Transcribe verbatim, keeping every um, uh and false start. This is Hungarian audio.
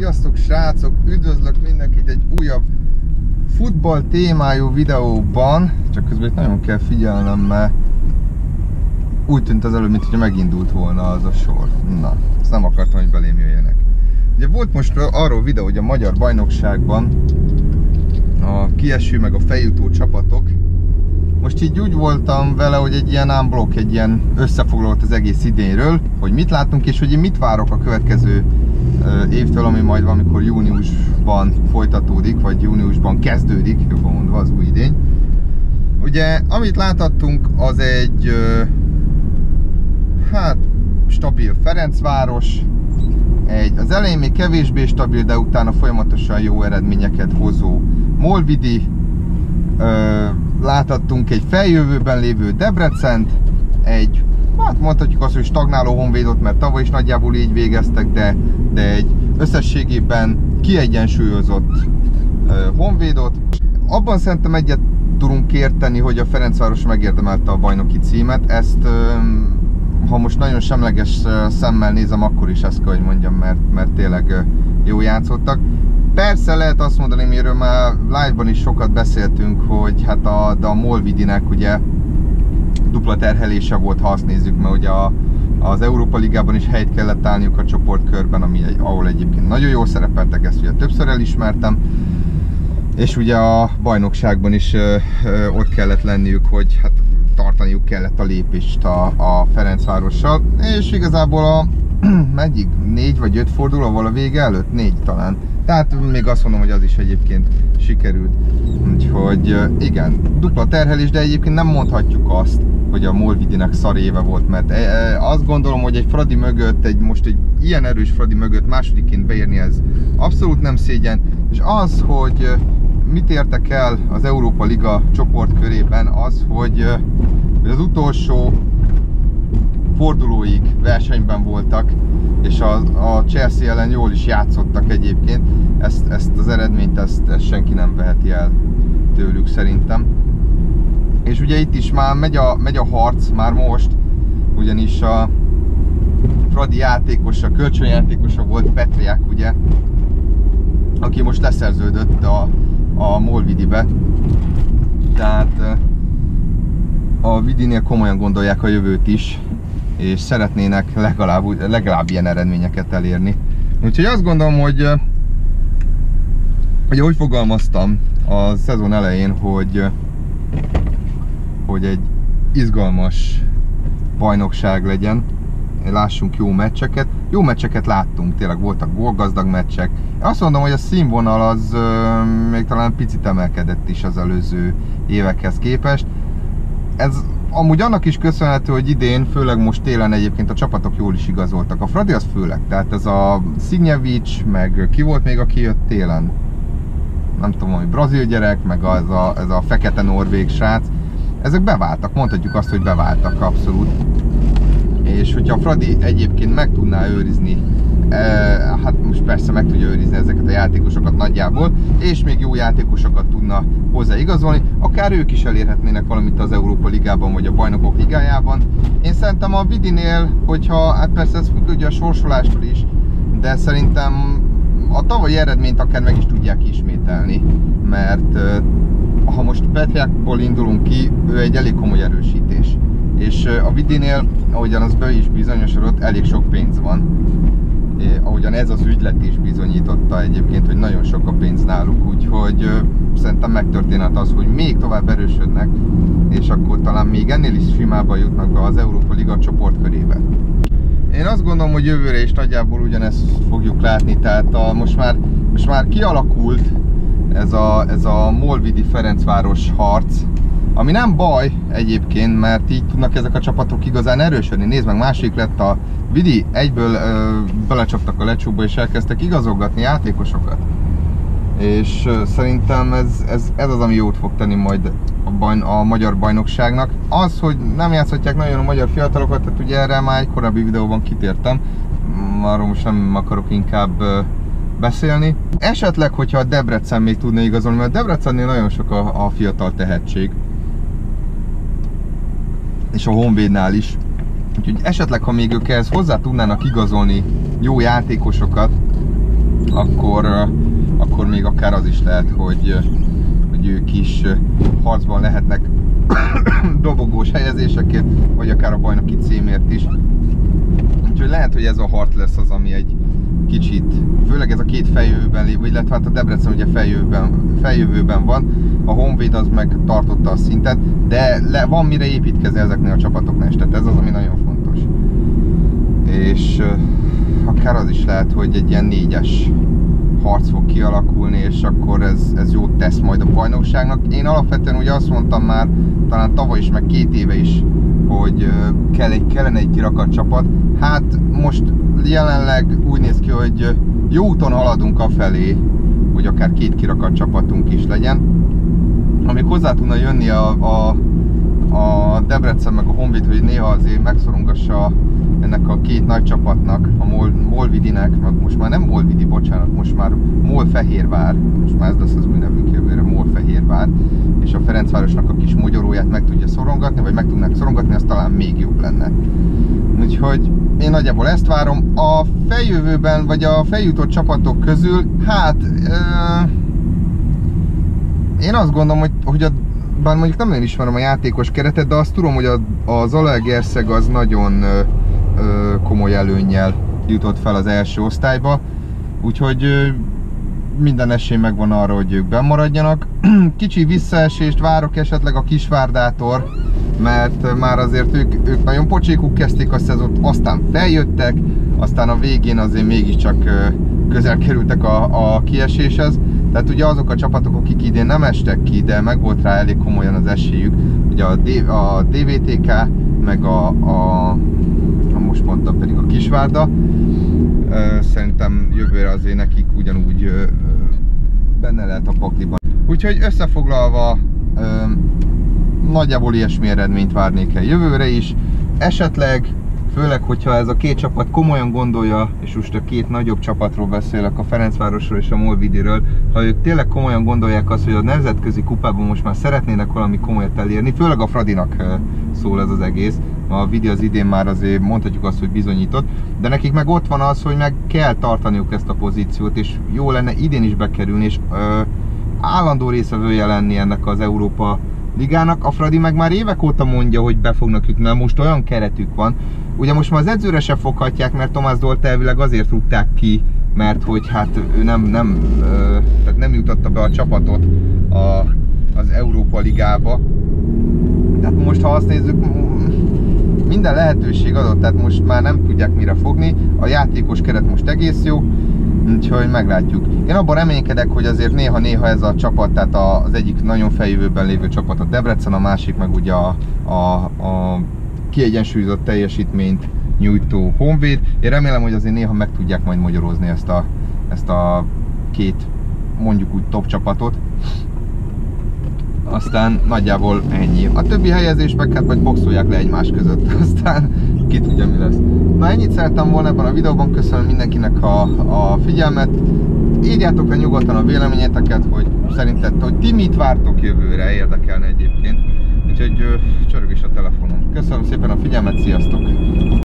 Sziasztok srácok, üdvözlök mindenkit egy újabb futball témájú videóban. Csak közben itt nagyon kell figyelnem, mert úgy tűnt az előbb, mintha megindult volna az a sor. Na, ezt nem akartam, hogy belém jöjjenek. Ugye volt most arról videó, hogy a magyar bajnokságban a kieső meg a feljutó csapatok. Most így úgy voltam vele, hogy egy ilyen unblock, egy ilyen összefoglalót az egész idénről, hogy mit látunk és hogy én mit várok a következő évtől, ami majd valamikor júniusban folytatódik, vagy júniusban kezdődik, jobban mondva az új idény. Ugye, amit láthattunk, az egy hát stabil Ferencváros, egy az elején még kevésbé stabil, de utána folyamatosan jó eredményeket hozó Molvidi, láthattunk egy feljövőben lévő Debrecent, egy, hát mondhatjuk azt, hogy stagnáló Honvédot, mert tavaly is nagyjából így végeztek, de, de egy összességében kiegyensúlyozott uh, Honvédot. Abban szerintem egyet tudunk érteni, hogy a Ferencváros megérdemelte a bajnoki címet. Ezt, uh, ha most nagyon semleges uh, szemmel nézem, akkor is ezt kell, hogy mondjam, mert, mert tényleg uh, jó játszottak. Persze lehet azt mondani, miről már live-ban is sokat beszéltünk, hogy hát a, de a Molvidinek ugye dupla terhelése volt, ha azt nézzük, mert ugye a, az Európa Ligában is helyt kellett állniuk a csoportkörben, ami egy, ahol egyébként nagyon jól szerepeltek, ezt ugye többször elismertem. És ugye a bajnokságban is ö, ö, ott kellett lenniük, hogy hát tartaniuk kellett a lépést a, a Ferencvárossal. És igazából a megyik négy vagy öt fordulóval a vége előtt, négy talán. Tehát még azt mondom, hogy az is egyébként sikerült. Úgyhogy igen, dupla terhelés, de egyébként nem mondhatjuk azt, hogy a Molvidinek szar éve volt, mert azt gondolom, hogy egy Fradi mögött, egy most egy ilyen erős Fradi mögött másodikként beérni, ez abszolút nem szégyen. És az, hogy mit értek el az Európa Liga csoportkörében, az, hogy az utolsó fordulóig versenyben voltak, és a, a Chelsea ellen jól is játszottak egyébként. Ezt, ezt az eredményt ezt, ezt senki nem veheti el tőlük szerintem. És ugye itt is már megy a, megy a harc már most, ugyanis a Fradi játékosa, kölcsönjátékosa volt Petriák, ugye, aki most leszerződött a, a Molvidibe. Tehát a Vidinél komolyan gondolják a jövőt is, és szeretnének legalább, legalább ilyen eredményeket elérni. Úgyhogy azt gondolom, hogy hogy ahogy fogalmaztam a szezon elején, hogy hogy egy izgalmas bajnokság legyen, lássunk jó meccseket. Jó meccseket láttunk, tényleg voltak gólgazdag meccsek. Azt mondom, hogy a színvonal az euh, még talán picit emelkedett is az előző évekhez képest. Ez amúgy annak is köszönhető, hogy idén, főleg most télen egyébként a csapatok jól is igazoltak. A Fradi az főleg, tehát ez a Szignyevics, meg ki volt még, aki jött télen? Nem tudom, hogy brazil gyerek, meg az a, ez a fekete norvég srác. Ezek beváltak, mondhatjuk azt, hogy beváltak abszolút. És hogyha a Fradi egyébként meg tudná őrizni, e, hát most persze meg tudja őrizni ezeket a játékosokat nagyjából, és még jó játékosokat tudna hozzáigazolni, akár ők is elérhetnének valamit az Európa Ligában vagy a Bajnokok Ligájában. Én szerintem a Vidinél, hogyha, hát persze ez függ ugye a sorsolástól is, de szerintem a tavalyi eredményt akár meg is tudják ismételni, mert ha most Petriákból indulunk ki, ő egy elég komoly erősítés. És a Vidinél, ahogyan az be is bizonyosodott, elég sok pénz van. É, ahogyan ez az ügylet is bizonyította egyébként, hogy nagyon sok a pénz náluk, úgyhogy ö, szerintem megtörténhet az, hogy még tovább erősödnek, és akkor talán még ennél is simában jutnak be az Európa Liga csoportkörébe. Én azt gondolom, hogy jövőre is nagyjából ugyanezt fogjuk látni, tehát a, most, már, most már kialakult ez a, ez a Molvidi Ferencváros harc, ami nem baj egyébként, mert így tudnak ezek a csapatok igazán erősödni. Nézd meg, másik lett a Vidi, egyből ö, belecsaptak a lecsóba és elkezdtek igazolgatni játékosokat. És ö, szerintem ez, ez, ez az, ami jót fog tenni majd a, baj, a magyar bajnokságnak. Az, hogy nem játszhatják nagyon a magyar fiatalokat, tehát ugye erre már egy korábbi videóban kitértem, arról most nem akarok inkább ö, beszélni. Esetleg, hogyha a Debrecen még tudna igazolni, mert a Debrecennél nagyon sok a, a fiatal tehetség. És a Honvédnál is. Úgyhogy esetleg, ha még ők ehhez hozzá tudnának igazolni jó játékosokat, akkor, akkor még akár az is lehet, hogy, hogy ők is harcban lehetnek dobogós helyezésekért, vagy akár a bajnoki címért is. Úgyhogy lehet, hogy ez a harc lesz az, ami egy kicsit, főleg ez a két feljövőben lévő, illetve hát a Debrecen ugye feljövőben, feljövőben van, a Honvéd az meg tartotta a szintet, de le, van mire építkezni ezeknél a csapatoknál is, tehát ez az, ami nagyon fontos. És uh, akár az is lehet, hogy egy ilyen négyes harc fog kialakulni, és akkor ez, ez jót tesz majd a bajnokságnak. Én alapvetően ugye azt mondtam már, talán tavaly is, meg két éve is, hogy uh, kell egy, kellene egy kirakat csapat. Hát most jelenleg úgy néz ki, hogy jó úton haladunk afelé, hogy akár két kirakat csapatunk is legyen. Amíg hozzá tudna jönni a, a, a Debrecen meg a Honvéd, hogy néha azért megszorongassa ennek a két nagy csapatnak, a Mol, Molvidinek, most már nem Molvidi, bocsánat, most már Molfehérvár, most már ez lesz az új nevünk jövőre, Molfehérvár, és a Ferencvárosnak a kis mogyoróját meg tudja szorongatni, vagy meg tudnák szorongatni, az talán még jobb lenne. Úgyhogy én nagyjából ezt várom. A feljövőben, vagy a feljutott csapatok közül, hát euh, én azt gondolom, hogy, hogy a, bár mondjuk nem nagyon ismerem a játékos keretet, de azt tudom, hogy a, a Zalaegerszeg az nagyon ö, ö, komoly előnnyel jutott fel az első osztályba, úgyhogy ö, minden esély megvan arra, hogy ők bennmaradjanak. Kicsi visszaesést várok esetleg a Kisvárdától, mert már azért ők, ők nagyon pocsékuk kezdték a szezont, aztán feljöttek, aztán a végén azért mégiscsak közel kerültek a, a kieséshez. Tehát ugye azok a csapatok, akik idén nem estek ki, de meg volt rá elég komolyan az esélyük, ugye a, D, a dé vé té ká, meg a, a, a most mondtam pedig a Kisvárda. Szerintem jövőre azért nekik ugyanúgy benne lehet a pakliban. Úgyhogy összefoglalva, nagyjából ilyesmi eredményt várnék el jövőre is. Esetleg, főleg, hogyha ez a két csapat komolyan gondolja, és most a két nagyobb csapatról beszélek, a Ferencvárosról és a Molvidiről, ha ők tényleg komolyan gondolják azt, hogy a nemzetközi kupában most már szeretnének valami komolyat elérni, főleg a Fradinak szól ez az egész, a Vidi az idén már azért mondhatjuk azt, hogy bizonyított, de nekik meg ott van az, hogy meg kell tartaniuk ezt a pozíciót, és jó lenne idén is bekerülni, és ö, állandó részvevője lenni ennek az Európa Ligának. A Fradi meg már évek óta mondja, hogy be fognak jutni, mert most olyan keretük van. Ugye most már az edzőre se foghatják, mert Tomás Dolt elvileg azért rúgták ki, mert hogy hát ő nem, nem, ö, tehát nem jutatta be a csapatot a, az Európa Ligába. Tehát most, ha azt nézzük, minden lehetőség adott, tehát most már nem tudják mire fogni. A játékos keret most egész jó, úgyhogy meglátjuk. Én abban reménykedek, hogy azért néha-néha ez a csapat, tehát az egyik nagyon feljövőben lévő csapat a Debrecen, a másik meg ugye a, a, a kiegyensúlyozott teljesítményt nyújtó Honvéd. Én remélem, hogy azért néha meg tudják majd magyarozni ezt a, ezt a két, mondjuk úgy top csapatot. Aztán nagyjából ennyi. A többi helyezés meg hát majd boxolják le egymás között, aztán ki tudja mi lesz. Na, ennyit szerettem volna ebben a videóban, köszönöm mindenkinek a, a figyelmet. Írjátok le nyugodtan a véleményeteket, hogy szerinted, hogy ti mit vártok jövőre, érdekelne egyébként. Úgyhogy csörög is a telefonom. Köszönöm szépen a figyelmet, sziasztok!